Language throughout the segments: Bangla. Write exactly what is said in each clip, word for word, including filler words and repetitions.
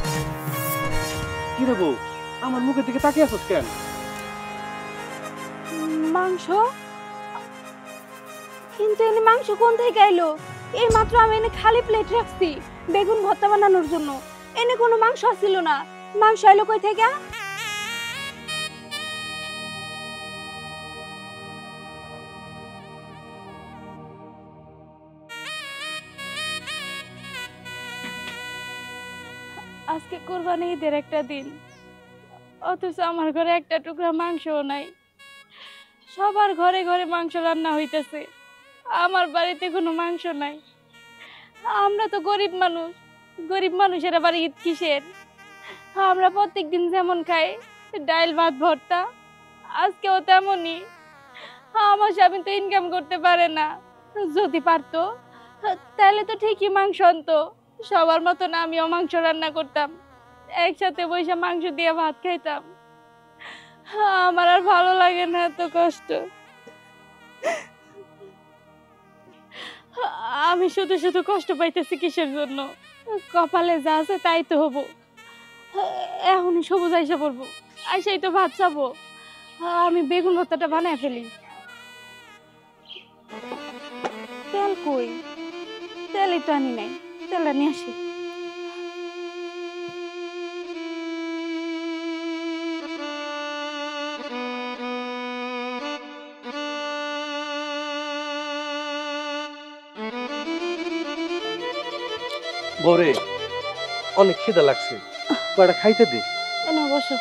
কি রে বউ, আমার মুখের দিকে তাকিয়ে আছিস কেন? মাংস? কিন্তু এনে মাংস কোন থেকে আইলো? এই মাত্র আমি এনে খালি প্লেট রাখছি বেগুন ভর্তা বানানোর জন্য। এনে কোনো মাংস ছিল না। মাংস আইলো কই থেকে? আজকে কোরবানি ঈদের একটা দিন, অথচ আমার ঘরে একটা টুকরা মাংসও নাই। সবার ঘরে ঘরে মাংস রান্না হইতেছে, আমার বাড়িতে কোনো মাংস নাই। আমরা তো গরিব মানুষ, গরিব মানুষের আবার ঈদ কিসের? আমরা প্রত্যেক দিন যেমন খাই ডাল ভাত ভর্তা, আজকেও তেমনই। আমার স্বামী তো ইনকাম করতে পারে না, যদি পারতো তাহলে তো ঠিকই মাংস আনতো। সবার মতন আমিও মাংস রান্না করতাম, একসাথে বসে মাংস দিয়ে ভাত খাইতাম। আমার আর ভালো লাগে না এত কষ্ট। আমি শুধু শুধু কষ্ট পাইতেছি কিসের জন্য? কপালে যা আছে তাই তো হবো। এখনই সবুজ আইসা পড়বো, আইসাই তো ভাত চাবো। আমি বেগুন ভর্তাটা বানায় ফেলি। তেল কই? তেলই তো আনি নাই, তেলটা নিয়ে আসি। বরে অনেক খিদা লাগছে, কয়টা খাইতে দে। এনে বসো।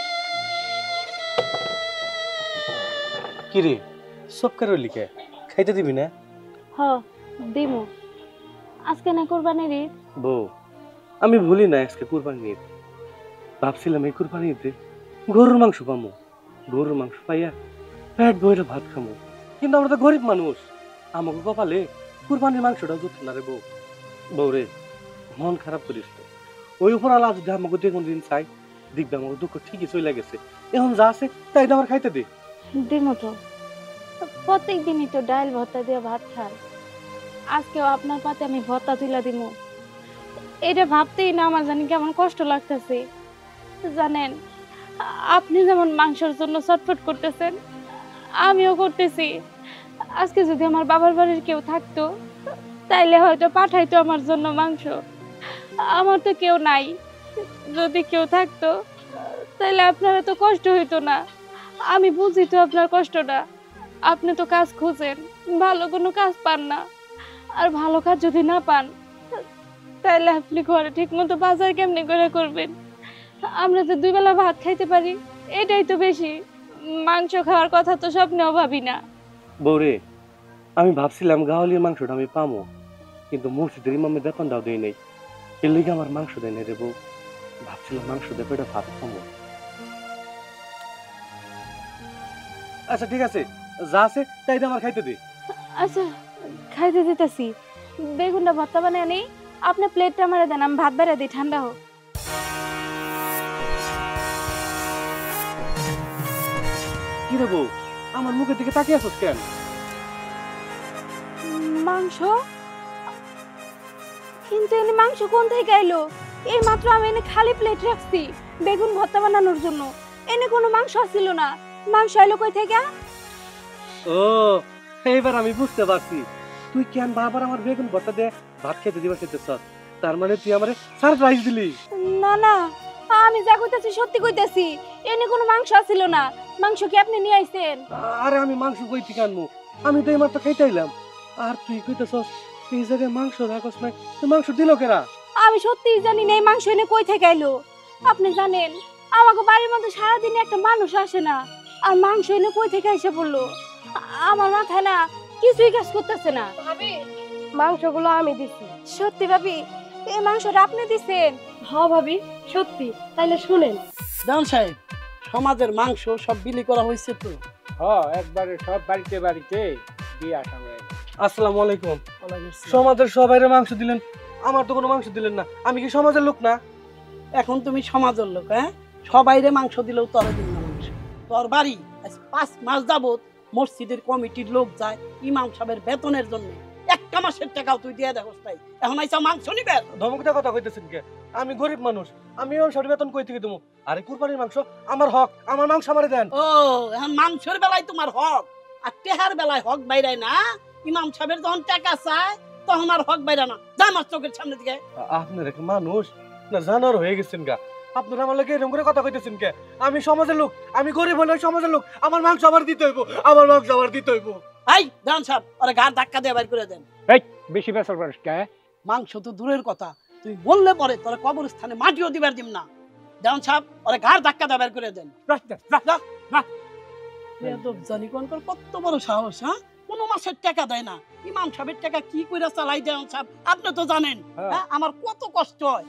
কিরে সব কারো লিখে খাইতে দিবি না? হ দিমু। আজকে না কোরবানির ঈদ। বউ আমি ভুলি না আজকে কুরবানির ঈদ। ভাবছিলাম এই কুরবানির ঈদে গরুর মাংস পামো, গরুর মাংস পাইয়া পেট ভরে ভাত খামো। কিন্তু আমরা তো গরিব মানুষ, আমাকে কপালে কুরবানির মাংসটা জুট না রে বউ। বউ রে মন খারাপ করিস তো। ওই উপর আলা যদি আমাকে দিয়ে কোনদিন চাই দেখবে আমাকে দুঃখ ঠিকই চলে গেছে। এখন যা আছে তাই আমার খাইতে দে। দিমু তো, প্রত্যেক দিনই তো ডাল ভর্তা দিয়ে ভাত খান, আজকেও আপনার পাতে আমি ভর্তা তুলে দিমু। এটা ভাবতেই না আমার জানি কেমন কষ্ট লাগতেছে। জানেন, আপনি যেমন মাংসের জন্য ছটফট করতেছেন, আমিও করতেছি। আজকে যদি আমার বাবার বাড়ির কেউ থাকতো তাইলে হয়তো পাঠাইতো আমার জন্য মাংস। আমার তো কেউ নাই, যদি কেউ থাকতো তাইলে আপনারা তো কষ্ট হইতো না। আমি বুঝি তো আপনার কষ্টটা। আপনি তো কাজ খুঁজেন, ভালো কোনো কাজ পান না। আর ভালো কাজ যদি না পান তাইলে আপনি ঘরে ঠিক মতো বাজার কেমনি করে করবেন? আমরা তো দুই বেলা ভাত খাইতে পারি, এটাই তো বেশি। মাংস খাওয়ার কথা তো স্বপ্নেও ভাবি না। বউরে আমি ভাবছিলাম গাওয়ালির মাংসটা আমি পামো, কিন্তু মসজিদের ইমামের বেতনটাও দেয় নাই, এর লিগে আমার মাংস দেয় নাই রে বউ। ভাবছিলাম মাংস দেবে এটা ভাত খামো। আচ্ছা ঠিক আছে, যা আছে তাই আমার খাইতে দে। আচ্ছা খাইতে দিতেছি। বেগুনটা ভর্তা বানিয়ে নেই, আপনি প্লেটটা মারে দেন, আমি ভাত বেড়ে দিই, ঠান্ডা হোক। কি রে বউ, আমার মুখের দিকে তাকিয়ে আছিস কেন? মাংস? কিন্তু এনে মাংস কোন থেকে আইলো? এই মাত্র আমি এনে খালি প্লেট রাখছি বেগুন ভর্তা বানানোর জন্য। এনে কোনো মাংস ছিল না। মাংস আইলো কই থেকে? ও এইবার আমি বুঝতে পারছি, তুই কেন বারবার আমার বেগুন ভর্তা দিয়ে ভাত খেতে দিবা চাইতেছ। তার মানে তুই আমারে সারপ্রাইজ দিলি। না না, আমি যা কইতাছি সত্যি কইতাছি। এনে কোনো মাংস ছিল না। মাংস কি আপনি নিয়ে আইছেন? আরে আমি মাংস কই থেকে আনবো? আমি তো এইমাত্র খাইতে আইলাম, আর তুই কইতেছস এই জায়গায় মাংস রাখস নাই। তুই মাংস দিল কেরা? আমি সত্যিই জানি না এই মাংস এনে কই থেকে আইলো। আপনি জানেন আমাকে বাড়ির মধ্যে সারাদিনে একটা মানুষ আসে না, আর মাংস এনে কই থেকে এসে পড়লো? আমার মাথায় না কিছুই কাজ করতেছে না। ভাবি মাংসগুলো আমি দিছি। সত্যি ভাবি এই মাংসটা আপনি দিছেন? হ্যাঁ ভাবি সত্যি। তাইলে শুনেন, জান সাহেব সমাজের মাংস সব বিলি করা হয়েছে তো। হ্যাঁ একবারে সব বাড়িতে বাড়িতে দিয়ে আসা হয়ে গেছে। আসসালামু আলাইকুম। সমাজের সবাইরে মাংস দিলেন, আমার তো কোনো মাংস দিলেন না। আমি কি সমাজের লোক না? এখন তুমি সমাজের লোক, হ্যাঁ? সবাইরে মাংস দিলেও তোরে দিন না মাংস। তোর বাড়ি আজ পাঁচ মাস যাবত মসজিদের কমিটির লোক যায় ইমাম সাহেবের বেতনের জন্য, একটা মাসের টাকাও তুই দিয়ে দেখোস তাই। এখন আইসা মাংস নিবে? ধমকটা কথা কইতেছেন কে? আমি গরিব মানুষ, আমি ইমাম সাহেবের বেতন কই থেকে দেবো? আরে কুরবানির মাংস আমার হক, আমার মাংস আমারে দেন। ও এখন মাংসের বেলায় তোমার হক, আর টেহার বেলায় হক বাইরে না। ইমাম সাহেবের যখন টাকা চায় তখন আর হক বাইরে না। যা আমার চোখের সামনে দিকে। আপনার একটা মানুষ না জানার হয়ে গেছেন গা, আপনারা আমার লাগে এরকম করে কথা কইতেছেন কে? আমি সমাজের লোক, আমি গরিব হলে সমাজের লোক, আমার মাংস আমার দিতে হইব, আমার মাংস আমার দিতে হইব। এই দেওয়ান সাহেব ওরা ঘাড় ধাক্কা দিয়ে বাইর করে দেন। এই বেশি বেসর করিস কে? মাংস তো দূরের কথা, তুই বললে পরে তোরা কবরস্থানে মাটিও দিবার দিম না। দেওয়ান সাহেব ওরা ঘাড় ধাক্কা দিয়ে বাইর করে দেন। বেয়াদব জানি কোন কোন কত বড় সাহস, হ্যাঁ? কোন মাসের টাকা দেয় না, ইমাম সাহেবের টাকা কি কইরা চালাই দেওয়ান সাহেব আপনি তো জানেন। হ্যাঁ। হ্যাঁ, আমার কত কষ্ট হয়।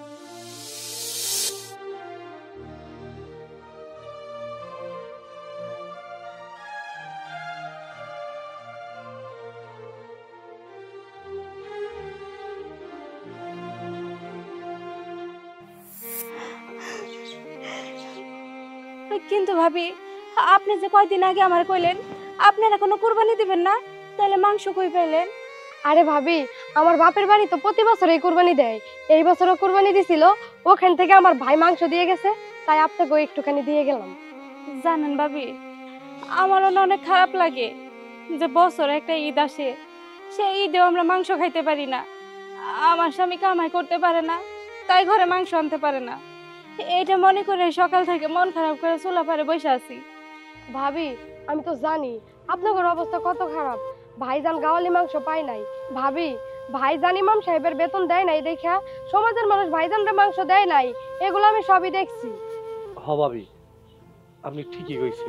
কিন্তু ভাবি, আপনি যে কয়দিন আগে আমার কইলেন আপনারা কোনো কুরবানি দিবেন না, তাহলে মাংস কই পেলেন? আরে ভাবি, আমার বাপের বাড়ি তো প্রতি বছরই কুরবানি দেয়। এই বছরও কুরবানি দিছিল, ওখান থেকে আমার ভাই মাংস দিয়ে গেছে, তাই আপনাকে একটুখানি দিয়ে গেলাম। জানেন ভাবি, আমারও না অনেক খারাপ লাগে যে বছরে একটা ঈদ আসে, সেই ঈদেও আমরা মাংস খাইতে পারি না। আমার স্বামী কামাই করতে পারে না, তাই ঘরে মাংস আনতে পারে না। এইটা মনে করে সকাল থেকে মন খারাপ করে চুলা পারে বসে আছি। ভাবি, আমি তো জানি আপনাদের অবস্থা কত খারাপ। ভাইজান গাওয়ালি মাংস পায় নাই। ভাবি, ভাইজান ইমাম সাহেবের বেতন দেয় নাই দেখা সমাজের মানুষ ভাইজানরে মাংস দেয় নাই, এগুলো আমি সবই দেখছি। হ ভাবি, আপনি ঠিকই কইছেন,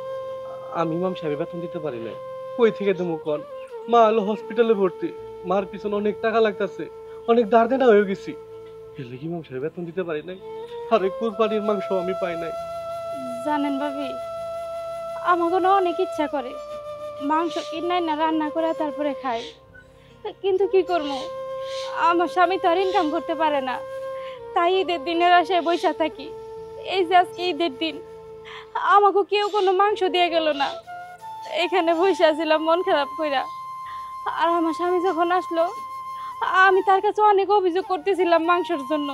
আমি ইমাম সাহেবের বেতন দিতে পারি না। কই থেকে দেবো কোন? মা হলো হসপিটালে ভর্তি, মার পিছনে অনেক টাকা লাগতেছে, অনেক দাঁড় দেনা হয়ে গেছি, এলে কি ইমাম সাহেব বেতন দিতে পারি নাই। আরে কুরবানির মাংস আমি পাই নাই। জানেন ভাবি, আমাকে না অনেক ইচ্ছা করে মাংস কিনাই না রান্না করে তারপরে খাই, কিন্তু কি করবো, আমার স্বামী তো আর ইনকাম করতে পারে না, তাই ঈদের দিনের আশায় বৈশা থাকি। এই যে আজকে ঈদের দিন, আমাকে কেউ কোনো মাংস দিয়ে গেল না। এখানে বসে ছিলাম মন খারাপ কইরা, আর আমার স্বামী যখন আসলো আমি তার কাছে অনেক অভিযোগ করতেছিলাম মাংসের জন্য।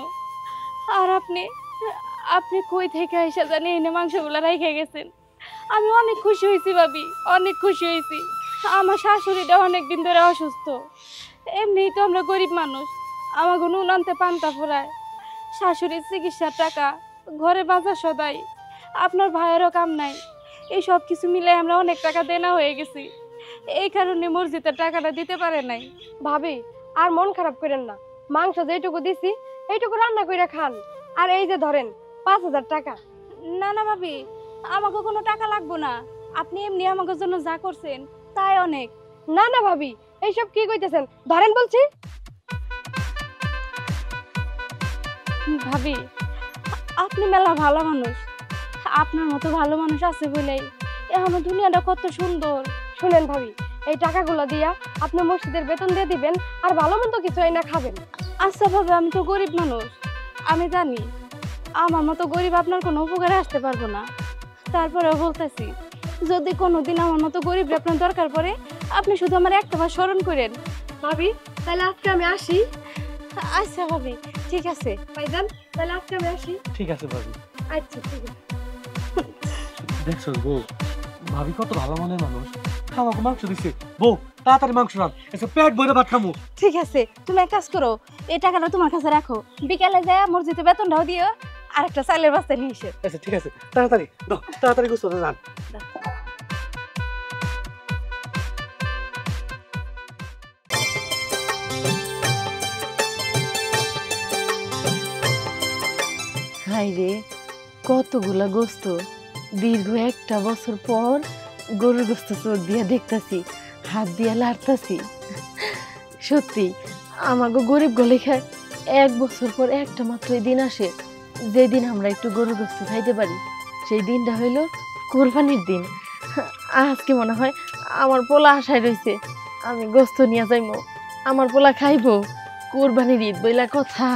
আর আপনি আপনি কই থেকে এসে জানি এনে মাংসগুলো রেখে গেছেন। আমি অনেক খুশি হয়েছি ভাবি, অনেক খুশি হয়েছি। আমার শাশুড়িটা অনেক দিন ধরে অসুস্থ, এমনিই তো আমরা গরিব মানুষ, আমাকে নুন আনতে পান্তা ফোরায়, শাশুড়ির চিকিৎসার টাকা, ঘরে বাজার সদাই, আপনার ভাইয়েরও কাম নাই, এই সব কিছু মিলে আমরা অনেক টাকা দেনা হয়ে গেছি। এই কারণে মসজিদের টাকাটা দিতে পারে নাই। ভাবি, আর মন খারাপ করেন না, মাংস যেটুকু দিছি এইটুকু রান্না করে খান। আর এই যে ধরেন পাঁচ হাজার টাকা। না না ভাবি, আমাকে কোনো টাকা লাগবো না, আপনি এমনি আমাকে জন্য যা করছেন তাই অনেক। না না ভাবি, এইসব কি কইতেছেন, ধরেন বলছি। ভাবি, আপনি মেলা ভালো মানুষ, আপনার মতো ভালো মানুষ আছে বলেই এখন দুনিয়াটা কত সুন্দর। শুনেন ভাবি, এই টাকাগুলো দিয়া আপনি মসজিদের বেতন দিয়ে দিবেন, আর ভালো মন্দ কিছু এই না খাবেন। আচ্ছা ভাবি, আমি তো গরিব মানুষ, আমি জানি আমার মতো গরিব আপনার কোনো উপকারে আসতে পারবো না, তারপরেও বলতেছি যদি কোনোদিন আমার মতো গরিব আপনার দরকার পড়ে, আপনি শুধু আমার একটা বার স্মরণ করেন। ভাবি, তাহলে আজকে আমি আসি। আচ্ছা ভাবি, ঠিক আছে। ভাইজান, তাহলে আজকে আমি আসি। ঠিক আছে ভাবি। আচ্ছা ঠিক আছে। দেখছো বউ, ভাবি কত ভালো মনের মানুষ, আমাকে মাংস দিছে। বউ তাড়াতাড়ি মাংস রান, এসে পেট ভরে ভাত খামু। ঠিক আছে, তুমি এক কাজ করো, এই টাকাটা তোমার কাছে রাখো, বিকালে যায় মসজিদে বেতনটাও দিও, আর একটা চালের বস্তা নিয়ে এসে। আচ্ছা ঠিক আছে, তাড়াতাড়ি দাও, তাড়াতাড়ি গোসল রান। হাই রে, কতগুলা গোস্ত, দীর্ঘ একটা বছর পর গরুর গোস্ত চোখ দিয়া দেখতাছি, হাত দিয়া লাড়তাছি। সত্যি আমাকে গরিব গলেখায় এক বছর পর একটা মাত্র দিন আসে, যেদিন আমরা একটু গরুর গোস্ত খাইতে পারি, সেই দিনটা হইল কোরবানির দিন। আজকে মনে হয় আমার পোলা আশায় রয়েছে, আমি গোস্ত নিয়ে যাইমো, আমার পোলা খাইবো, কোরবানির ঈদ বইলা কথা।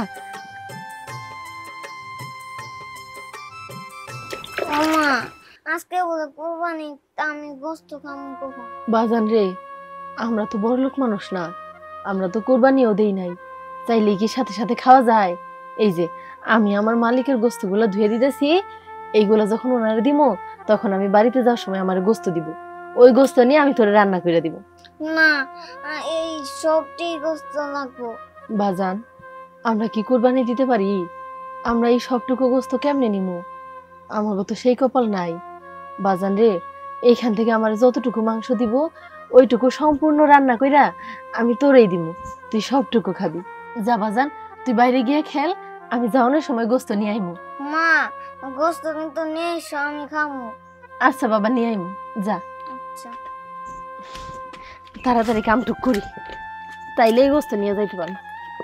মামা, আজকে বলে কোরবানি, তা আমি গোস্ত খাবো কখন? বাজান রে, আমরা তো বড়লোক মানুষ না, আমরা তো কোরবানিও দেই নাই, চাইলে কি সাথে সাথে খাওয়া যায়? এই যে আমি আমার মালিকের গোস্তগুলো ধুয়ে দিতেছি, এইগুলো যখন ওনারে দিব তখন আমি বাড়িতে যাওয়ার সময় আমার গোস্ত দিব, ওই গোস্ত নিয়ে আমি তোরে রান্না করে দিব। না, এই সবটি গোস্ত লাগবো। বাজান, আমরা কি কোরবানি দিতে পারি? আমরা এই সবটুকু গোস্ত কেমনে নিমু? আমার তো সেই কপাল নাই বাজান রে। এইখান থেকে আমার যতটুকু মাংস দিব ওইটুকু সম্পূর্ণ রান্না কইরা আমি তোরেই দিব, তুই সবটুকু খাবি। যা বাজান, তুই বাইরে গিয়ে খেল, আমি যাওয়ানোর সময় গোস্ত নিয়ে আইমু। মা, গোস্ত কিন্তু নিয়ে এসো, আমি খামু। আচ্ছা বাবা, নিয়ে আইমু, যা। আচ্ছা। তাড়াতাড়ি কামটুক করি, তাইলে এই গোস্ত নিয়ে যাইতে পারবো।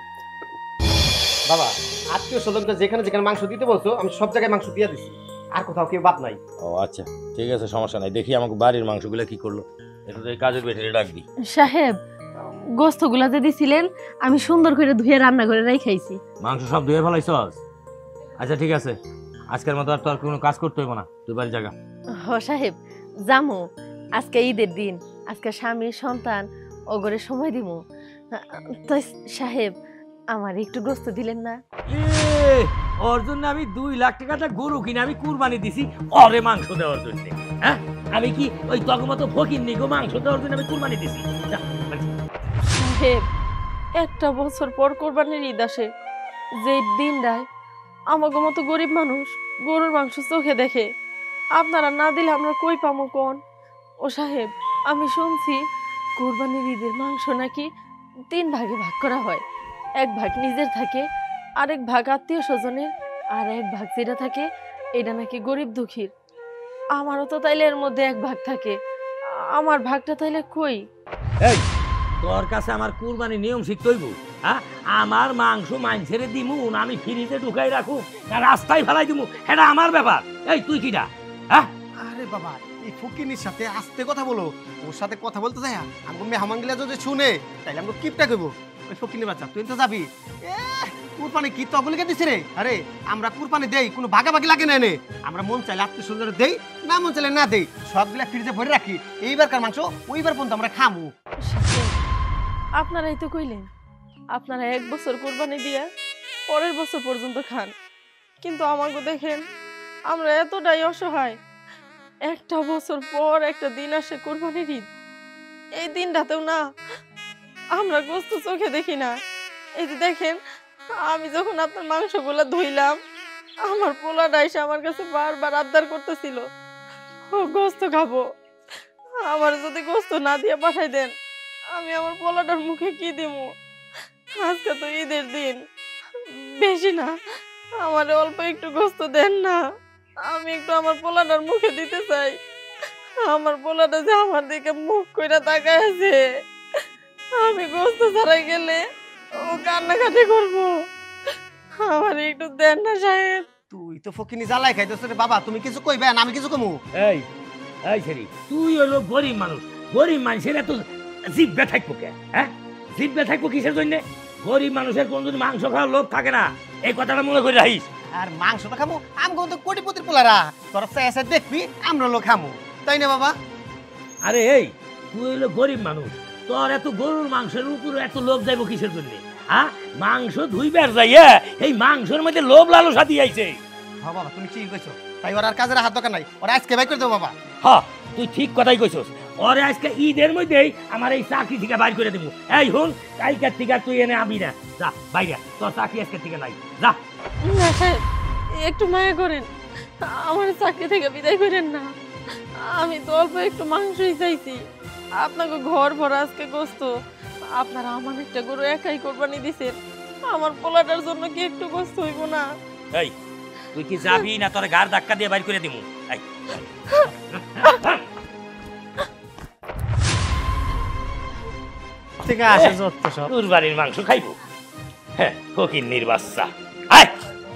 বাবা, আত্মীয় স্বজনকে যেখানে যেখানে মাংস দিতে বলছো আমি সব জায়গায় মাংস দিয়ে দিছি, আর কোথাও কেউ বাদ নাই। ও আচ্ছা, ঠিক আছে, সমস্যা নাই। দেখি আমাকে বাড়ির মাংসগুলো কি করলো, এটা তো এই কাজের বেঠে ডাক দি। সাহেব, গোস্তগুলা যে দিছিলেন আমি সুন্দর করে ধুয়ে রান্না করে রাখাইছি। মাংস সব ধুয়ে ফেলাইছস? আচ্ছা ঠিক আছে, আজকের মতো আর তো আর কোনো কাজ করতে হইব না, তুই বাড়ি জায়গা। হ সাহেব, যামু। আজকে ঈদের দিন, আজকে স্বামী সন্তান ওগরে সময় দিমু। তো সাহেব, আমার একটু গোস্ত দিলেন না? ওর জন্য আমি দুই লাখ টাকাটা গরু কিনে আমি কুরবানি দিছি ওরে মাংস দেওয়ার জন্য। হ্যাঁ, আমি কি ওই তগমতো ফকির নিগো মাংস দেওয়ার জন্য আমি কুরবানি দিছি? সাহেব, একটা বছর পর কোরবানির ঈদ আসে, যে দিনটায় আমাকে মতো গরিব মানুষ গরুর মাংস চোখে দেখে, আপনারা না দিলে আমরা কই পামো কোন? ও সাহেব, আমি শুনছি কোরবানির ঈদের মাংস নাকি তিন ভাগে ভাগ করা হয়, এক ভাগ নিজের থাকে, আরেক ভাগ আত্মীয় স্বজনের, আর এক ভাগ যেটা থাকে এটা নাকি গরিব দুঃখীর। আমারও তো তাইলে এর মধ্যে এক ভাগ থাকে, আমার ভাগটা তাইলে কই? এই, তোর কাছে আমার কুরবানি নিয়ম শিখতে হইব? হ্যাঁ, আমার মাংস মাংসেরে দিমু না আমি ফ্রিজে ঢুকাই রাখু না রাস্তায় ফেলাই দিমু, এটা আমার ব্যাপার। এই তুই কিটা? হ্যাঁ, আরে বাবা, এই ফকিনির সাথে আস্তে কথা বলো, ওর সাথে কথা বলতে যায় আমাকে মেহমান গিলা যদি শুনে তাইলে আমাকে কিপটা কইব। ওই ফকিনির বাচ্চা, তুই তো যাবি? এ কুরবানি কি তগলিকে দিছে রে? আরে আমরা কুরবানি দেই, কোনো ভাগাভাগি লাগে না এনে। আমরা মন চাইলে আত্মীয় স্বজনের দেই, না মন চাইলে না দেই, সবগুলা ফ্রিজে ভরে রাখি। এইবারকার মাংস ওইবার পর্যন্ত আমরা খামু। আপনারাই তো কইলেন আপনারা এক বছর কোরবানি দিয়ে পরের বছর পর্যন্ত খান, কিন্তু আমাকে দেখেন আমরা এতটাই অসহায়। একটা বছর পর একটা দিন আসে কোরবানির ঈদ, এই দিনটাতেও না আমরা গোস্ত চোখে দেখি না। এই যে দেখেন, আমি যখন আপনার মাংসগুলো ধুইলাম, আমার পোলাটা এসে আমার কাছে বারবার আবদার করতেছিল ও গোস্ত খাবো। আমার যদি গোস্ত না দিয়ে পাঠাই দেন, আমি আমার পোলাটার মুখে কি দিব? আজকে তো ঈদের দিন, বেশি না, আমার অল্প একটু গোস্ত দেন না, আমি একটু আমার পোলাটার মুখে দিতে চাই। আমার পোলাটা যে আমার দিকে মুখ কইরা তাকায় আছে, আমি গোস্ত ছাড়াই গেলে ও কান্নাকাটি করবো, আমার একটু দেন না সাহেব। তুই তো ফকিনি জ্বালাই খাইতেছ রে বাবা, তুমি কিছু কইবে না আমি কিছু কমু? এই এই সেরি, তুই হলো গরিব মানুষ, গরিব মানুষের এত জিভে থাকবো কে? হ্যাঁ, জিভে থাকবো কিসের জন্য? গরিব মানুষের কোন যদি মাংস খাওয়ার লোভ থাকে না, এই কথাটা মনে করে রাখিস। আর মাংস তো খামু, আমগো তো কোটিপতির পোলারা, তোর এসে দেখবি আমরা লোক খামু, তাই না বাবা? আরে এই, তুই হইলো গরিব মানুষ, তোর এত গরুর মাংসের উপরে এত লোভ যাইব কিসের জন্য? হ্যাঁ, মাংস ধুইবার যাইয়া এই মাংসের মধ্যে লোভ লালসা দিয়ে আইছে। হ্যাঁ বাবা, তুমি ঠিক কইছো, তাই ওর আর কাজের হাত দরকার নাই, ওরা আজকে বাই করে দেবো বাবা। হ্যাঁ, তুই ঠিক কথাই কইছস, ওরে আজকে ঈদের মধ্যেই আমার এই চাকরি থেকে বাইর করে দেবো। এই হুন, কালকের থেকে তুই এনে আবি না, যা বাইরে, তোর চাকরি আজকের থেকে নাই, যা। না সাহেব, একটু মায়া করেন, আমার চাকরি থেকে বিদায় করেন না। আমি তো অল্প একটু মাংসই চাইছি, আপনাকে ঘর ভরা আজকে গোস্ত, আপনারা আমার একটা গরু একাই কোরবানি দিছেন, আমার পোলাটার জন্য কি একটু গোস্ত হইব না? এই, তুই কি যাবি না তোর গার ধাক্কা দিয়ে বাইর করে দিমু? এই ঠিক আছে, যত সব কুরবানির মাংস খাইবো? হ্যাঁ, ফকিন্নির বাচ্চা। আয়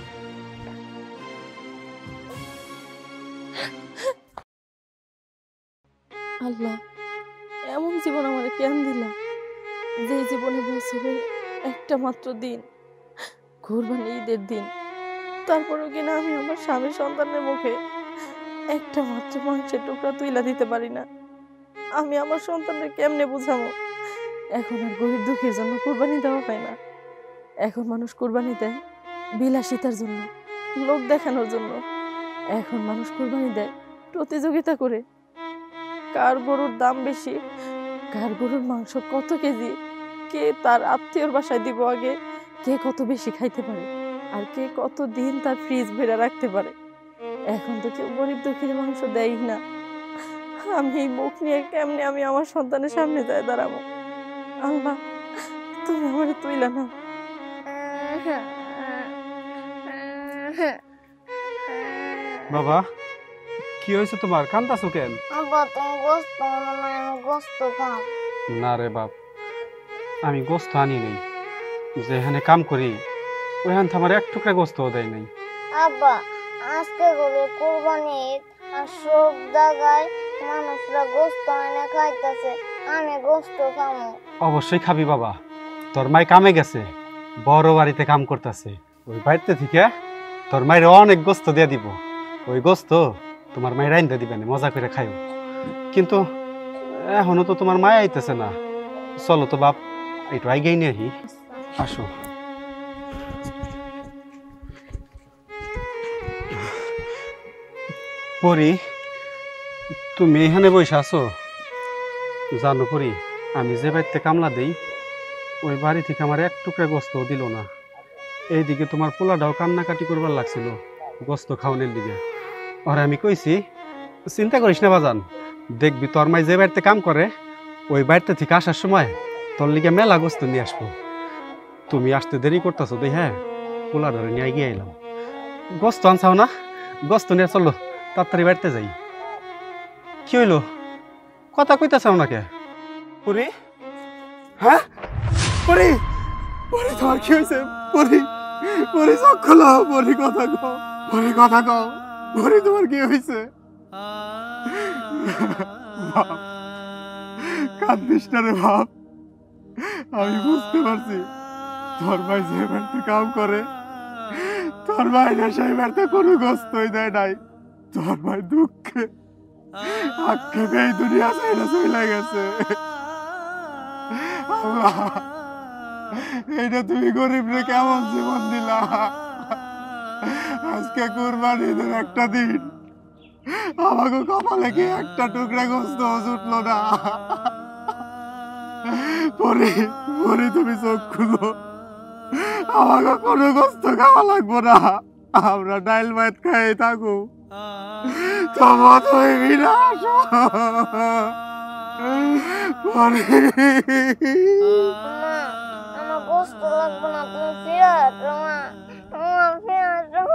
আল্লাহ, এমন জীবন আমার কেন দিলা, যে জীবনে বছরের একটা মাত্র দিন, কোরবানি ঈদের দিন, তারপরেও কিনা আমি আমার স্বামী সন্তানের মুখে একটা মাত্র মাংসের টুকরা তুইলা দিতে পারি না। আমি আমার সন্তানকে কেমনে বুঝাবো? এখন আর গরিব দুঃখের জন্য কোরবানি দেওয়া হয় না, এখন মানুষ কোরবানি দেয় বিলাসিতার জন্য, লোক দেখানোর জন্য। এখন মানুষ কোরবানি দেয় প্রতিযোগিতা করে, কার গরুর দাম বেশি, কার গরুর মাংস কত কেজি, কে তার আত্মীয়র বাসায় দিব আগে, কে কত বেশি খাইতে পারে, আর কে কত দিন তার ফ্রিজ ভরে রাখতে পারে। এখন তো কেউ গরিব দুঃখীর মাংস দেয় না। আমি এই মুখ নিয়ে কেমনে আমি আমার সন্তানের সামনে যাই দাঁড়াবো? আল্লাহ, তুমি আমার তুইলা না। বাবা, কি হয়েছে তোমার? কান্দাছো কেন? আব্বা তুমি গোস্ত আনো না, আমি গোস্ত খাও। না রে বাপ, আমি গোস্ত আনি নাই। যেখানে কাম করি ওইখান থেকে আমার এক টুকরা গোস্ত দেয় নাই। আব্বা আজকে করে কোরবানি ঈদ, আর সব জায়গায় মানুষরা গোস্ত এনে খাইতেছে, আমি গোস্ত খাবো। অবশ্যই খাবি বাবা, তোর মাই কামে গেছে, বড় বাড়িতে কাম করতেছে। ওই বাড়িতে থেকে তোর মায়ের অনেক গোস্ত দিয়ে দিব। ওই গোস্ত তোমার মায়ের রাইন্দা দিবেন, মজা করে খাইও। কিন্তু এখনো তো তোমার মায় আইতেছে না। চলো তো বাপ, একটু আইগেই নিয়ে আহি। আসো। পরি, তুমি এখানে বসে আছো? জানো পরি, আমি যে বাড়িতে কামলা দেই ওই বাড়ি থেকে আমার এক টুকরা গোস্ত দিল না। এইদিকে তোমার পোলাটাও কান্নাকাটি করবার লাগছিল গোস্ত খাওয়ানোর দিকে। আর আমি কইছি চিন্তা করিস না বাজান, দেখবি তোর মাই যে বাড়িতে কাম করে ওই বাড়িতে থেকে আসার সময় তোর লিগে মেলা গোস্ত নিয়ে আসবো। তুমি আসতে দেরি করতেছো দেই, হ্যাঁ পোলা ধরে নিয়ে গিয়ে এলাম। গোস্ত আনছাও না? গোস্ত নিয়ে চলো তাড়াতাড়ি বাড়িতে যাই। কি হইলো, কথা কইতেছ ওনাকে? পরি, হ্যাঁ পরি, পরি তোমার কি হয়েছে? পরি, পরি চোখ খোলো, পরি কথা কও, পরি কথা কও, পরি তোমার কি হয়েছে? কাঁদিস না রে বাপ, আমি বুঝতে পারছি তোর ভাই যে বাড়িতে কাম করে তোর ভাই না সেই বাড়িতে কোনো গোস্তই দেয় নাই। তোর ভাই দুঃখে আক্ষেপে এই দুনিয়া ছেড়ে চলে গেছে। আল্লাহ, এইটা তুমি গরিব রে কেমন জীবন দিলা? আজকে কুরবানি ঈদের একটা দিন আমাকে কপালে কি একটা টুকরা গোস্ত জুটলো না। পরে পরে তুমি চোখ খুলো, আমাকে কোনো গোস্ত খাওয়া লাগবো না, আমরা ডাইল ভাত খাই থাকো। তোমার তুমি বিনাশ আমার গোস্ত লাগবে না, তুমি ফিরে আসো মা, আমার ফিরে আসো।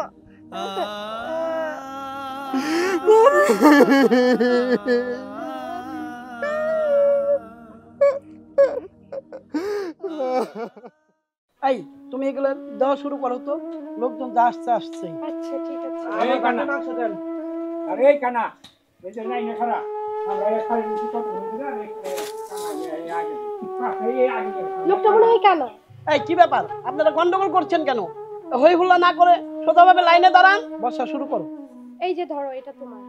এই তুমি এগুলো দেওয়া শুরু করো তো, লোকজন যা আসছে আসছে। আচ্ছা ঠিক আছে। এই কানা, আরে এই কানা, এই যে নাই না খারা, আমরা এক খালি কিছু কথা বলছি না, এই কানা এই আগে, এই আগে। লোকটা মনে হয় কেন? এই কি ব্যাপার, আপনারা গন্ডগোল করছেন কেন? হই হুল্লা না করে সোজাভাবে লাইনে দাঁড়ান, বসা শুরু করো। এই যে ধরো, এটা তোমার।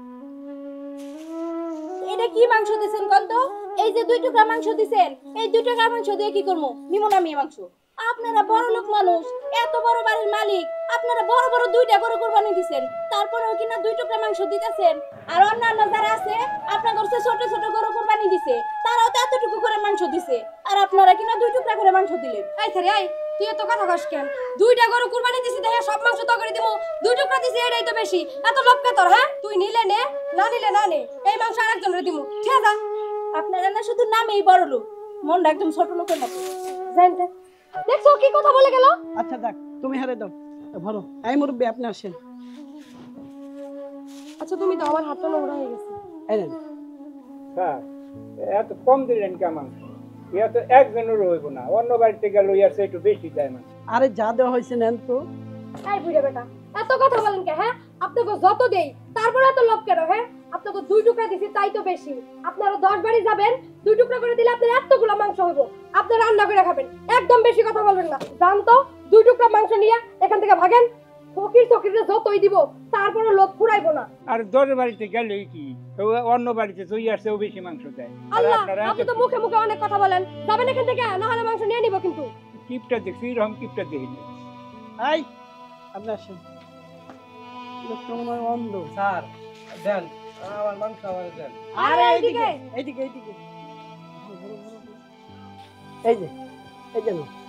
এটা কি মাংস দিছেন কত? এই যে দুই টুকরা মাংস দিছেন, এই দুই টুকরা মাংস দিয়ে কি করবো? নিমো না আমি মাংস। আপনারা বড় লোক মানুষ, এত বড় বাড়ির মালিক, আপনারা বড় বড় দুইটা গরু কুরবানি দিছেন, তারপরেও কিনা দুই টুকরা মাংস দিতেছেন। আর অন্যান্য যারা আছে আপনার কাছে ছোট ছোট গরু কুরবানি দিছে, তারাও তো এতটুকু করে মাংস দিছে, আর আপনারা কিনা দুই টুকরা করে মাংস দিলেন। এই ছেড়ে এই, তুই এত কথা কস কেন? দুইটা গরু কুরবানি দিছি দেখে সব মাংস তো করে দিমু, দুই টুকরা দিছি এটাই তো বেশি। এত লোভ কে তোর? হ্যাঁ, তুই নিলে নে, না নিলে না নে, এই মাংস আরেকজনের দিমু। ঠিক আছে? আপনারা না শুধু নামেই বড় লোক, মনটা একদম ছোট লোকের মতো। জানতে দেখছো কি কথা বলে গেল? আচ্ছা দেখ, তুমি হারে দাও, ধরো। এই মুরব্বী আপনি আসেন। আচ্ছা তুমি তো, আমার হাতটা নোংরা হয়ে গেছে। এই নেন। স্যার এত কম দিলেন কেমন? ইয়া তো একজনের হইব না, অন্য বাড়িতে গেল ইয়ার সে একটু বেশি যায় না। আরে যা দেওয়া হয়েছে নেন তো। এই বুড়ে বেটা, এত কথা বলেন কে? হ্যাঁ, আপনাকে যত দেই তারপরে এত লোভ কেন? হ্যাঁ, আপনাকে দুই টুকরা দিছি তাই তো বেশি। আপনারা দশ বাড়ি যাবেন, দুই টুকরা করে দিলে আপনার এতগুলো মাংস হইব, আপনি রান্না করে খাবেন। একদম বেশি কথা বলবেন না, জান তো? দুই টুকরা মাংস নিয়ে এখান থেকে ভাগেন। ফকির ফকিরে যতই দিব তারপরে লোভ ফুরাইবো না। আর দশ বাড়িতে গেলেই কি, ও অন্য বাড়িতে জই আসছে ও বেশি মাংস দেয়। আর আল্লাহ, আপনারা আপনি তো মুখে মুখে অনেক কথা বলেন, যাবেন এখান থেকে, না হলে মাংস নিয়ে নিব কিন্তু। কিপটা দেখছি, এরকম কিপটা দেখিনি। এই আপনি আসেন লোকটা মনে হয় অন্ধ। স্যার দেন আমার মাংস আমার দেন। আরে এইদিকে এইদিকে এইদিকে এই যে এই যে নাও।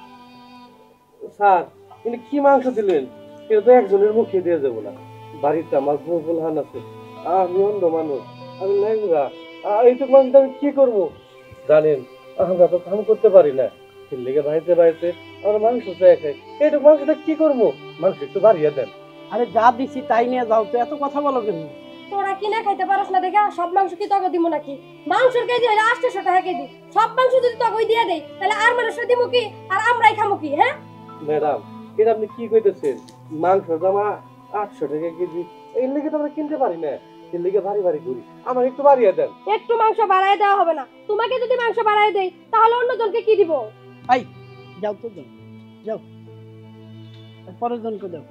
স্যার কিন্তু কি মাংস দিলেন? এটা তো একজনের মুখে দিয়ে যাবো না। বাড়িতে আমার বউ বলহান আছে, আমি অন্ধ মানুষ, আমি ল্যাংড়া, এইটুক মাংস আমি কি করবো? জানেন আমরা তো কাম করতে পারি না, লেগে বাড়িতে বাড়িতে আমরা মাংস চাই খাই, এইটুক মাংসটা কি করবো? মাংস একটু বাড়িয়ে দেন। আরে যা দিছি তাই নিয়ে যাও, তো এত কথা বলো কেন? তোরা কিনা খাইতে পারস না দেখা সব মাংস কি তোকে দিব নাকি? মাংসের কেজি হইলে আটশো টাকা কেজি, সব মাংস যদি তোকে দিয়ে দেই তাহলে আর মানুষরা দিব কি আর আমরাই খামু কি? হ্যাঁ ম্যাডাম এটা আপনি কি কইতেছেন? মাংস জামা আটশো টাকা কেজি, এই লেগে তো আমরা কিনতে পারি না, এর লেগে ভারী ভারী করি, আমার একটু বাড়িয়ে দেন। একটু মাংস বাড়ায় দেওয়া হবে না, তোমাকে যদি মাংস বাড়ায় দেই তাহলে অন্য জনকে কি দিব? এই যাও তো যাও যাও, পরের জনকে দাও।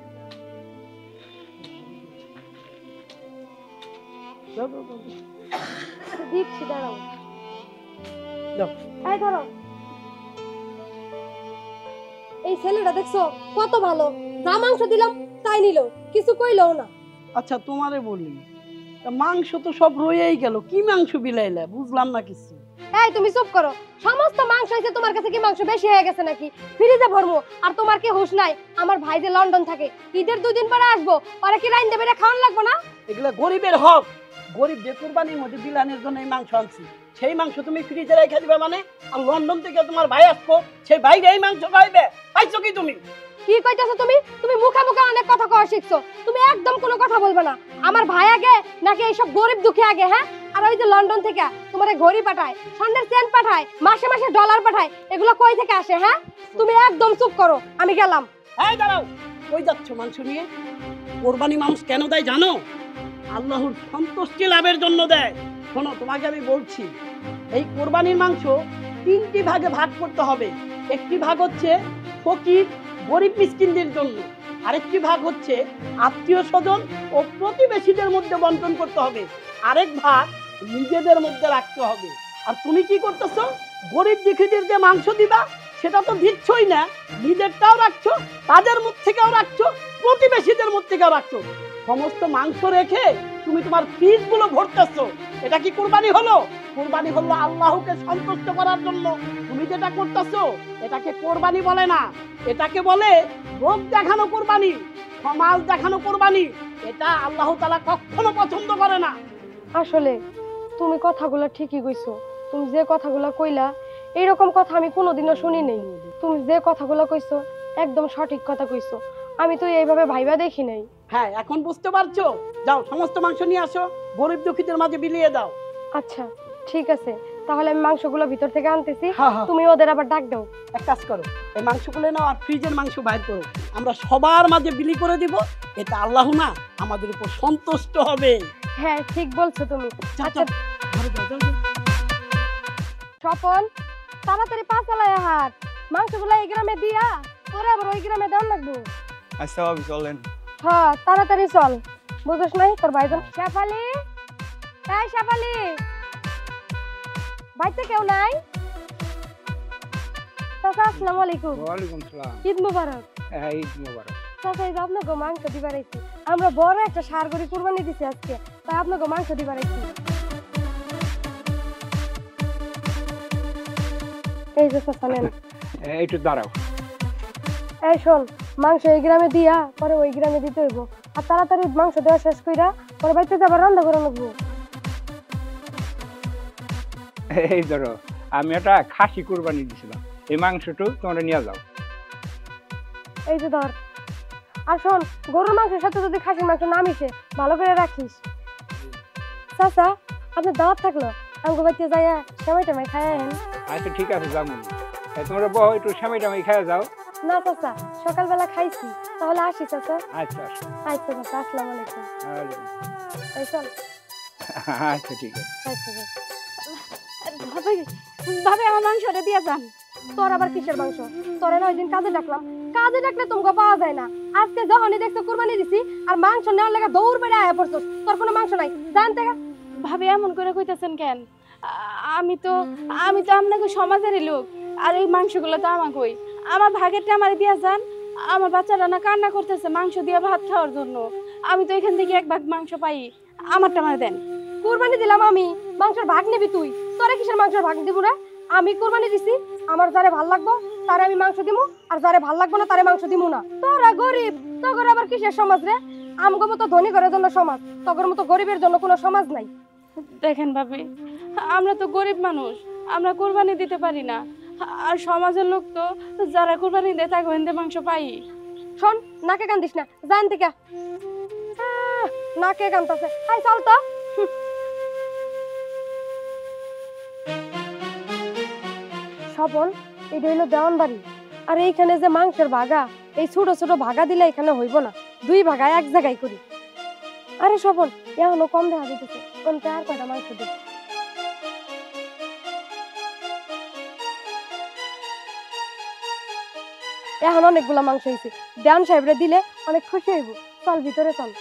যাও যাও যাও, দিচ্ছি দাঁড়াও। যাও। এই ধরো, এই ছেলেটা দেখছো কত ভালো, যা মাংস দিলাম তাই নিল, কিছু কইলও না। আচ্ছা তোমারে বলি, তা মাংস তো সব রয়েই গেল, কি মাংস বিলাইলে বুঝলাম না কিছু। এই তুমি চুপ করো, সমস্ত মাংস হইছে তোমার কাছে কি মাংস বেশি হয়ে গেছে নাকি? ফ্রিজে ভরমু, আর তোমার কি হুঁশ নাই? আমার ভাই যে লন্ডন থাকে, ঈদের দুই দিন পরে আসবো, ওরা কি রাইন দেবে খাওয়ান লাগবে না? এগুলা গরিবের হক, গরিব যে কুরবানির মধ্যে বিলানের জন্য এই মাংস আনছি, সেই মাংস তুমি ফ্রিজে রেখে দিবে মানে? আর লন্ডন থেকে তোমার ভাই আসবো, সেই ভাই এই মাংস খাইবে, পাইছো কি তুমি? কি কইতাছো তুমি? তুমি মুখে মুখে অনেক কথা কওয়া শিখছো, তুমি একদম কোনো কথা বলবে না। আমার ভাই আগে নাকি এইসব গরিব দুঃখী আগে? হ্যাঁ, আর ওই যে লন্ডন থেকে তোমারে ঘড়ি পাঠায়, স্বর্ণের চেন পাঠায়, মাসে মাসে ডলার পাঠায়, এগুলো কই থেকে আসে? হ্যাঁ, তুমি একদম চুপ করো, আমি গেলাম। এই দাঁড়াও, কই যাচ্ছ মাংস নিয়ে? কোরবানি মানুষ কেন দেয় জানো? আল্লাহর সন্তুষ্টি লাভের জন্য দেয়। শোনো, তোমাকে আমি বলছি, এই কোরবানির মাংস তিনটি ভাগে ভাগ করতে হবে। একটি ভাগ হচ্ছে ফকির গরিব মিসকিনদের জন্য, আরেকটি ভাগ হচ্ছে আত্মীয় স্বজন ও প্রতিবেশীদের মধ্যে বন্টন করতে হবে, আরেক ভাগ নিজেদের মধ্যে রাখতে হবে। আর তুমি কি করতেছো? গরিব দুঃখীদের যে মাংস দিবা সেটা তো দিচ্ছই না, নিজেরটাও রাখছো, তাদের মুখ থেকেও রাখছো, প্রতিবেশীদের মুখ থেকেও রাখছো। সমস্ত মাংস রেখে তুমি তোমার ফ্রিজ গুলো ভরতেছো। এটা কি কুরবানি হলো? কুরবানি হলো আল্লাহকে সন্তুষ্ট করার জন্য। তুমি যেটা করতেছো এটাকে কোরবানি বলে না, এটাকে বলে রোগ দেখানো কোরবানি, সমাজ দেখানো কোরবানি। এটা আল্লাহ তাআলা কখনো পছন্দ করে না। আসলে তুমি কথাগুলো ঠিকই কইছো, তুমি যে কথাগুলো কইলা এইরকম কথা আমি কোনোদিনও শুনি নাই। তুমি যে কথাগুলো কইছো একদম সঠিক কথা কইছো, আমি তো এইভাবে ভাইবা দেখি নাই। হ্যাঁ, এখন বুঝতে পারছো? যাও সমস্ত মাংস নিয়ে আসো, গরিব দুঃখীদের মাঝে বিলিয়ে দাও। আচ্ছা ঠিক আছে, তাহলে আমি মাংসগুলো ভিতর থেকে আনতেছি, হ্যাঁ, হ্যাঁ। তুমি ওদের আবার ডাক দাও। এক কাজ করো, এই মাংসগুলো নাও আর ফ্রিজের মাংস বাইর করো, আমরা সবার মাঝে বিলি করে দিব। এটা আল্লাহ না আমাদের উপর সন্তুষ্ট হবে। হ্যাঁ ঠিক বলছো তুমি। আচ্ছা ঘরে যাও, যাও, যাও। স্বপন, তাড়াতাড়ি পা চালায় হাট, মাংসগুলো এই গ্রামে দিয়া পরে আবার ওই গ্রামে দেন লাগবো। আচ্ছা ভাবি চলেন। হ্যাঁ তাড়াতাড়ি চল, বুঝছ নাই তোর ভাইজান। শেফালি, এই শেফালি, বাড়িতে কেউ নাই? চাচা আসসালামু আলাইকুম। ওয়ালাইকুম সালাম। ঈদ মুবারক। হ্যাঁ ঈদ মুবারক। চাচা এই যে আপনাকে মাংস দিবার আইছি, আমরা বড় একটা সার গরু কুরবানি দিছি আজকে, তাই আপনাকে মাংস দিবার আইছি। এই যে চাচা নেন। একটু দাঁড়াও। এই শোন, মাংস এই গ্রামে দিয়া পরে ওই গ্রামে দিতে হইব, আর তাড়াতাড়ি মাংস দেওয়া শেষ কইরা পরে বাড়িতে যাবার রান্না করে নেবো। এই ধরো, আমি একটা খাসি কুরবানি দিছিলাম, এই মাংসটু তোমরা নিয়ে যাও। এই যে ধর, আর শোন, গরুর মাংসের সাথে যদি খাসির মাংস না মিশে ভালো করে রাখিস। চাচা আপনার দাওয়াত থাকলো, আমাকে বাড়িতে যাইয়া সেমাই টেমাই খাই আহেন। আচ্ছা ঠিক আছে, যাবো। তোমরা বহ একটু সেমাই টামাই খাই যাও। না চাচা, সকালবেলা খাইছি, তাহলে আসি চাচা। আচ্ছা আচ্ছা। আচ্ছা চাচা, আসসালামু আলাইকুম। ওয়ালাইকুম। এই চল। আচ্ছা ঠিক আছে। আচ্ছা আচ্ছা। ভাবি, ভাবি আমার মাংসটা দিয়ে যান। তোর আবার কিসের মাংস? তোরে না ওই দিন কাজে ডাকলাম, কাজে ডাকলে তোমাকে পাওয়া যায় না। আজকে যখনই দেখছো কুরবানি দিছি আর মাংস নেওয়ার লাগা দৌড় বেড়ে আয়া পড়ছস, তোর কোনো মাংস নাই জানতে। ভাবি এমন করে কইতাছেন কেন? আমি তো আমি তো আপনাকে সমাজেরই লোক, আর এই মাংসগুলো তো আমাকে কই, আমার ভাগেরটা আমার দিয়া যান, আমার বাচ্চারা না কান্না করতেছে মাংস দিয়ে ভাত খাওয়ার জন্য। আমি তো এখান থেকে এক ভাগ মাংস পাই, আমারটা আমার দেন। কুরবানি দিলাম আমি, মাংসের ভাগ নিবি তুই? তোরা কিসের মাংসের ভাগ দিব না? আমি কুরবানি দিছি, আমার যারে ভাল লাগবো তারে আমি মাংস দিমু, আর যারে ভাল লাগবো না তারে মাংস দিমু না। তোরা গরিব, তোর আবার কিসের সমাজ রে? আমগো মতো ধনী ঘরের জন্য সমাজ, তোর মতো গরিবের জন্য কোনো সমাজ নাই। দেখেন ভাবি, আমরা তো গরিব মানুষ, আমরা কোরবানি দিতে পারি না। আর সমাজের লোক তো যারা কোরবানি দেয় তাকে হেন্দে মাংস পাই। শোন, নাকে কান্দিস না, জান থেকে আহ, নাকে কান্দাছে। হাই চল তো। স্বপন, এটা হইলো দেওয়ান বাড়ি, আর এইখানে যে মাংসের ভাগা, এই ছোট ছোট ভাগা দিলে এখানে হইব না, দুই ভাগা এক জায়গায় করি। আরে স্বপন, এখনো কম দেখা যেতেছে, কোনটা আর কয়টা মাংস দিই। এখন অনেকগুলা মাংস হয়েছে, দেওয়ান সাহেবরে দিলে অনেক খুশি হইব। চল ভিতরে চল।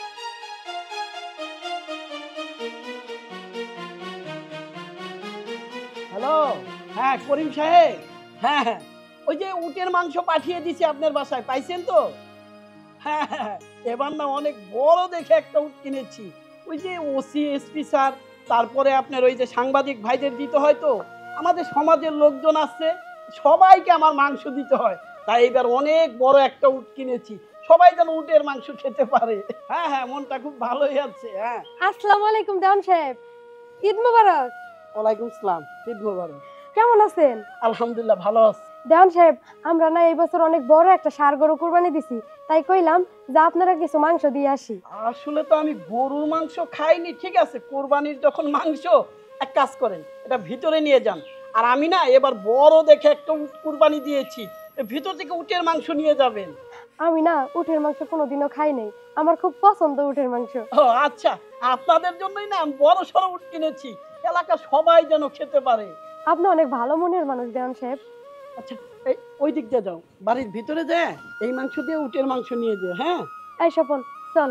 হ্যালো, হ্যাঁ করিম সাহেব, হ্যাঁ হ্যাঁ ওই যে উটের মাংস পাঠিয়ে দিছি আপনার বাসায়, পাইছেন তো? হ্যাঁ হ্যাঁ, এবার না অনেক বড় দেখে একটা উট কিনেছি। ওই যে ওসি এসপি স্যার, তারপরে আপনার ওই যে সাংবাদিক ভাইদের দিতে হয়, তো আমাদের সমাজের লোকজন আসছে, সবাইকে আমার মাংস দিতে হয়, তাই এবার অনেক বড় একটা উট কিনেছি, সবাই যেন উটের মাংস খেতে পারে। হ্যাঁ হ্যাঁ, মনটা খুব ভালোই আছে। হ্যাঁ, আসসালামু আলাইকুম দেওয়ান সাহেব, ঈদ মোবারক। ওয়ালাইকুম সালাম, ঈদ মোবারক। কেমন আছেন? আলহামদুলিল্লাহ ভালো আছি। দেওয়ান সাহেব, আমরা না এই বছর অনেক বড় একটা ষাঁড় গরু কুরবানি দিছি, তাই কইলাম যে আপনারা কিছু মাংস দিয়ে আসি। আসলে তো আমি গরুর মাংস খাইনি, ঠিক আছে, কোরবানির যখন মাংস, এক কাজ করেন, এটা ভিতরে নিয়ে যান। আর আমি না এবার বড় দেখে একটা উট কুরবানি দিয়েছি, ভিতর থেকে উটের মাংস নিয়ে যাবেন। আমি না উটের মাংস কোনোদিনও খাই নাই, আমার খুব পছন্দ উটের মাংস। ও আচ্ছা, আপনাদের জন্যই না আমি বড় সড়ো উট কিনেছি, এলাকার সবাই যেন খেতে পারে। আপনি অনেক ভালো মনের মানুষ দেওয়ান সাহেব। আচ্ছা, এই ওই দিক দিয়ে যাও, বাড়ির ভিতরে যায় এই মাংস দিয়ে উটের মাংস নিয়ে যেও। হ্যাঁ, এই স্বপন চল।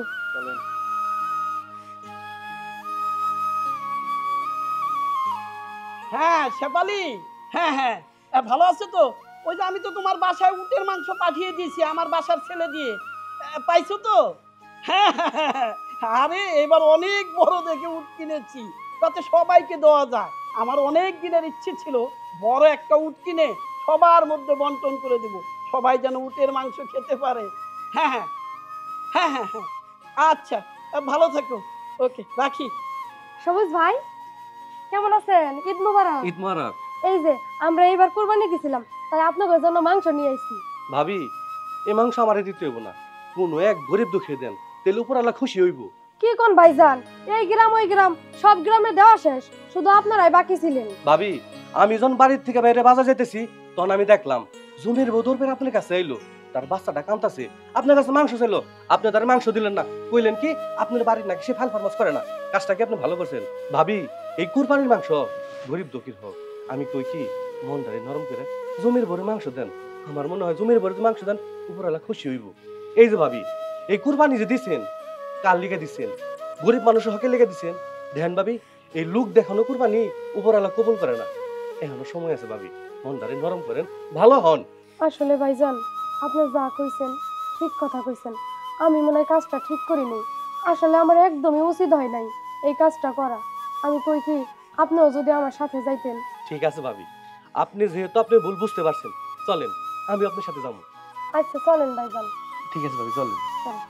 হ্যাঁ শেফালি, হ্যাঁ হ্যাঁ আহ, ভালো আছে তো? ওই যে আমি তো তোমার বাসায় উটের মাংস পাঠিয়ে দিয়েছি আমার বাসার ছেলে দিয়ে, আহ, পাইছো তো? হ্যাঁ হ্যাঁ, হ্যাঁ, আরে এবার অনেক বড় দেখে উট কিনেছি, যাতে সবাইকে দেওয়া যায়। আমার অনেক দিনের ইচ্ছে ছিল বড় একটা উট কিনে সবার মধ্যে বন্টন করে দেব, সবাই যেন উটের মাংস খেতে পারে। হ্যাঁ হ্যাঁ হ্যাঁ হ্যাঁ হ্যাঁ, আচ্ছা, আহ, ভালো থেকো, ওকে রাখি। সবুজ ভাই, কেমন আছেন? ঈদ মোবারক। ঈদ মোবারক। এই যে আমরা এইবার কুরবানি দিছিলাম, তাই আপনাদের জন্য মাংস নিয়ে আইছি। ভাবি, এই মাংস আমারে দিতে হইব না, কোনো এক গরিব দুঃখে দেন, তেল উপর আল্লাহ খুশি হইব। কি কোন ভাইজান, এই গ্রাম ওই গ্রাম সব গ্রামে দেওয়া শেষ, শুধু আপনারাই বাকি ছিলেন। ভাবি, আমি যখন বাড়ির থেকে বাইরে বাজার যেতেছি, তখন আমি দেখলাম জমির বউ দৌড় আপনার কাছে এলো, তার বাচ্চাটা কাঁদতাছে, আপনার কাছে মাংস ছিল, আপনি তার মাংস দিলেন না, কইলেন কি আপনার বাড়ির নাকি সে ফাল ফার্মাস করে না, কাজটা কি আপনি ভালো করছেন। ভাবি, এই কুরবানির মাংস গরিব দুঃখীর হোক, আমি কই কি মনটারে নরম করে জমির ভরে মাংস দেন, আমার মনে হয় জমির ভরে মাংস দেন উপরওয়ালা খুশি হইব। এই যে ভাবি, এই কুরবানি যে দিচ্ছেন, কার লিগে দিচ্ছেন? গরিব মানুষের হকে লেগে দিচ্ছেন। ধ্যান ভাবি, এই লোক দেখানো কুরবানি উপরওয়ালা কবুল করে না, এখনো সময় আছে ভাবি, মনটারে নরম করেন, ভালো হন। আসলে ভাইজান, আপনি যা কইছেন ঠিক কথা কইছেন, আমি মনে হয় কাজটা ঠিক করিনি, আসলে আমার একদমই উচিত হয় নাই এই কাজটা করা। আমি কই কি আপনিও যদি আমার সাথে যাইতেন। ঠিক আছে ভাবি, আপনি যেহেতু আপনি ভুল বুঝতে পারছেন, চলেন আমি আপনার সাথে যাবো। আচ্ছা চলেন ভাইজান। ঠিক আছে ভাবি, চলেন।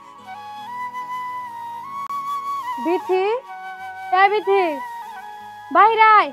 বিথি, এই বিথি, বাইরে আয়।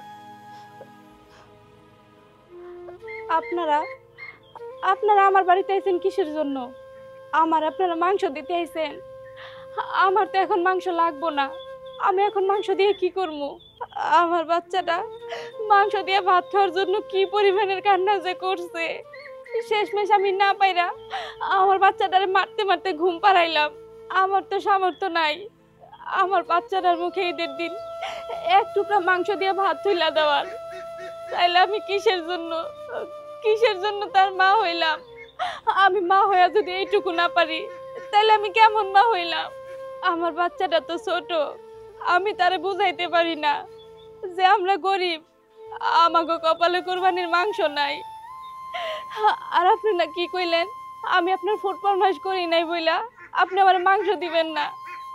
আপনারা আপনারা আমার বাড়িতে আইছেন কিসের জন্য? আমার আপনারা মাংস দিতে আইছেন? আমার তো এখন মাংস লাগবো না, আমি এখন মাংস দিয়ে কি করবো? আমার বাচ্চাটা মাংস দিয়ে ভাত খাওয়ার জন্য কি পরিমাণের কান্না যে করছে, শেষমেশ আমি না পাইরা আমার বাচ্চাটারে মারতে মারতে ঘুম পাড়াইলাম। আমার তো সামর্থ্য নাই আমার বাচ্চাটার মুখে ঈদের দিন এক টুকরা মাংস দিয়ে ভাত তুইলা দেওয়ার, তাইলে আমি কিসের জন্য কিসের জন্য তার মা হইলাম? আমি মা হইয়া যদি এইটুকু না পারি, তাইলে আমি কেমন মা হইলাম? আমার বাচ্চাটা তো ছোট, আমি তারে বুঝাইতে পারি না যে আমরা গরিব, আমাগো কপালে কোরবানির মাংস নাই। আর আপনি না কি কইলেন আমি আপনার ফুড ফরমাইশ করি নাই বইলা আপনি আমার মাংস দিবেন না।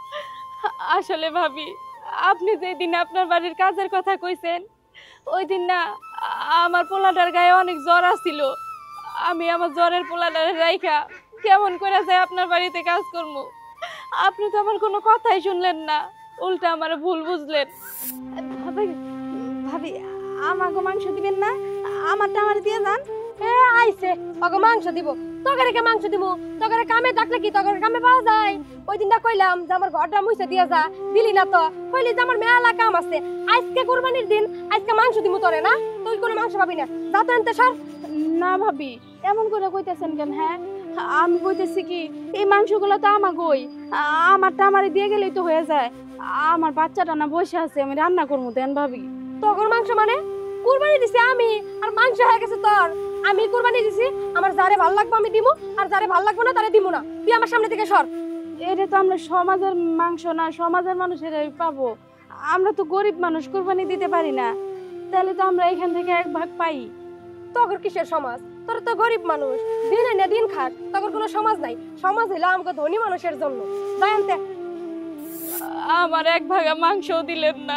আসলে ভাবি, আপনি যেই দিন আপনার বাড়ির কাজের কথা কইছেন ওই দিন না আমার পোলাটার গায়ে অনেক জ্বর আসছিল। আমি আমার জ্বরের পোলাটারে রাইখা কেমন করে যায় আপনার বাড়িতে কাজ করবো। আপনি তো আমার কোনো কথাই শুনলেন না, উল্টা আমার ভুল বুঝলেন। ভাবি ভাবি আমাকে মাংস দিবেন না, আমারটা আমার দিয়ে যান। এ আইছে ওকে মাংস দিব, তোকে কে মাংস দিব? তোকে কামে ডাকলে কি তোকে কামে পাওয়া যায়? ওই দিনটা কইলাম যে আমার ঘরটা মুছে দিয়া যা, দিলি না তো। কইলি যে আমার মেলা কাম আছে, আজকে কুরবানির দিন, আজকে মাংস দিব তোরে না, তুই কোনো মাংস পাবি না, যা তো আনতে সর। না ভাবি, এমন করে কইতেছেন কেন? হ্যাঁ আমি কইতেছি কি এই মাংসগুলো তো আমাগোই, আমারটা আমারে দিয়ে গেলেই তো হয়ে যায়। আমার বাচ্চাটা না বসে আছে, আমি রান্না করবো। দেন ভাবি। তোর মাংস মানে? কুরবানি দিছি আমি, আর মাংস হয়ে গেছে তোর। আমি কুরবানি দিছি, আমার যারে ভাল লাগবে আমি দিমু, আর যারে ভাল লাগবে না তারে দিমু না। তুই আমার সামনে থেকে সর। এটা তো আমরা সমাজের মাংস না, সমাজের মানুষেরাই পাবো। আমরা তো গরিব মানুষ, কুরবানি দিতে পারি না, তাহলে তো আমরা এখান থেকে এক ভাগ পাই। তোর কিসের সমাজ? তোর তো গরিব মানুষ, দিন এনে দিন খাস, তোর কোনো সমাজ নাই। সমাজ হইলো আমাকে ধনী মানুষের জন্য। যাই আনতে। আমার এক ভাগা মাংসও দিলেন না।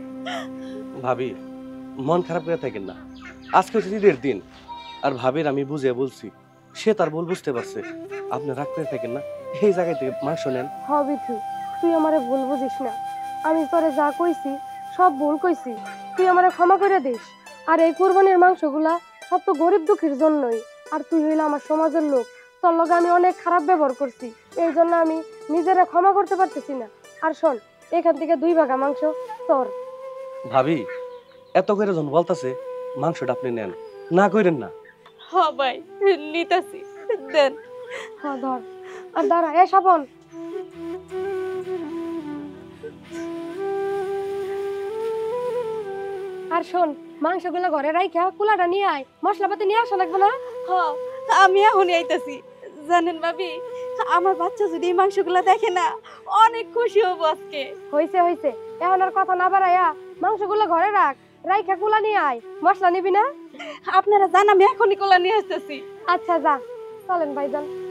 ভাবি, মন খারাপ করে থাকেন না, আজকে হচ্ছে ঈদের দিন। আর ভাবির আমি বুঝে বলছি, সে তার ভুল বুঝতে পারছে। আপনি রাগ করে থাকেন না, এই জায়গায় থেকে মাংস নেন। হবি তুই তুই আমারে ভুল বুঝিস না। আমি তোরে যা কইছি সব ভুল কইছি, তুই আমারে ক্ষমা করে দিস। আর এই কুরবানির মাংসগুলা সব তো গরিব দুঃখীর জন্যই। আর তুই হইলো আমার সমাজের লোক, তোর লগে আমি অনেক খারাপ ব্যবহার করছি, এই জন্য আমি নিজেরা ক্ষমা করতে পারতেছি না। আর শোন, এখান থেকে দুই ভাগা মাংস তোর। ভাবি, এত করে যখন বলতাছে মাংসটা আপনি নেন, না কইরেন না। হ ভাই, নিতাছি, দেন। হ্যাঁ ধর। আর দাঁড়া, এ শাবন, আর শোন, মাংসগুলো ঘরে রাইখা কুলাটা নিয়ে আয়, মশলাপাতি নিয়ে আসা লাগবে না। হ, আমি এখনই আইতাছি। জানেন ভাবি, আমার বাচ্চা যদি এই মাংসগুলো দেখে না, অনেক খুশি হবো আজকে। হইছে হইছে, এখন আর কথা না বাড়াইয়া মাংসগুলো ঘরে রাখ, রাইখা কুলা নিয়ে আয়। মশলা নিবি না? আপনারা জান, আমি এখনই কোলা নিয়ে আসতেছি। আচ্ছা যা, চলেন ভাইজান।